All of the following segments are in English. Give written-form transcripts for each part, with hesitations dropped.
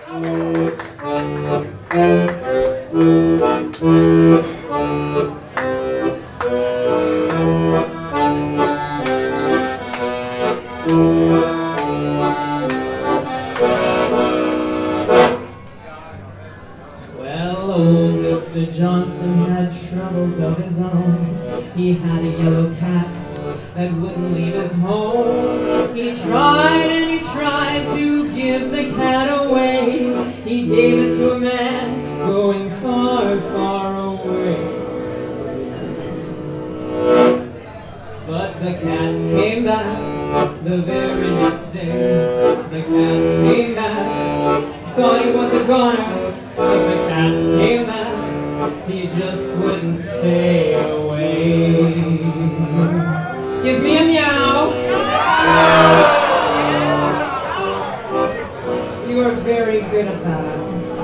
Well, old Mr. Johnson had troubles of his own. He had a yellow cat that wouldn't leave his home. He tried and he tried to give the cat away. He gave it to a man going far, far away. But the cat came back the very next day. The cat came back, thought he was a goner. But the cat came back, he just wouldn't stay away. Give me a meow. You are very good at that.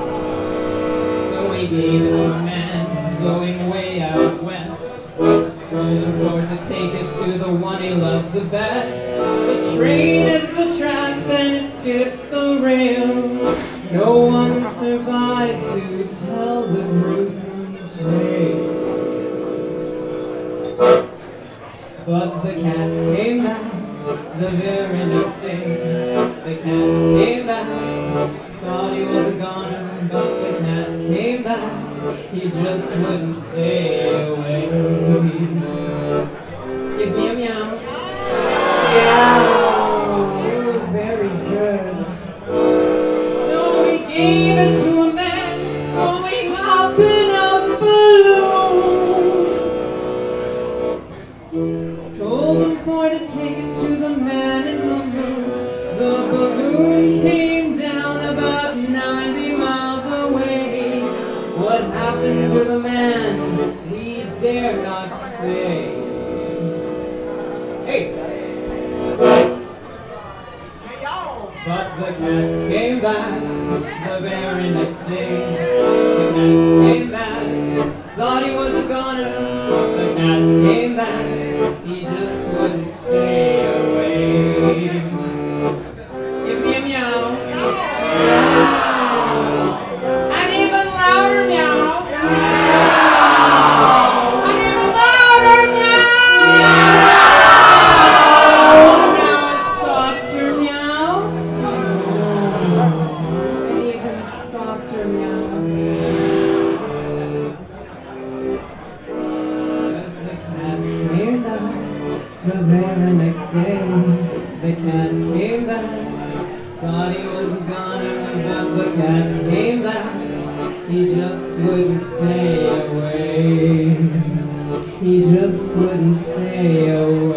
So he gave it to a man going way out west. Told him for to take it to the one he loves the best. The train hit the track, then it skipped the rail. No one survived to tell the gruesome tale. But the cat came back the very next day. The cat came back, thought he was a goner. But the cat came back, he just wouldn't stay away. Give me a meow. Meow. You're very good. Gave it to a man going up in a balloon. Told him for to take it to the man in the moon. The balloon came down about 90 miles away. What happened to the man, we dare not say. Hey! But the cat came back the very next day. The cat came back, thought he was a goner. The cat came back, he just wouldn't stay away. Give me a meow. Meow. An even louder meow. Meow. An even louder meow. Now a softer meow. Softer meow. As the cat came back the very next day. The cat came back, thought he was a goner. But the cat came back, he just wouldn't stay away. He just wouldn't stay away.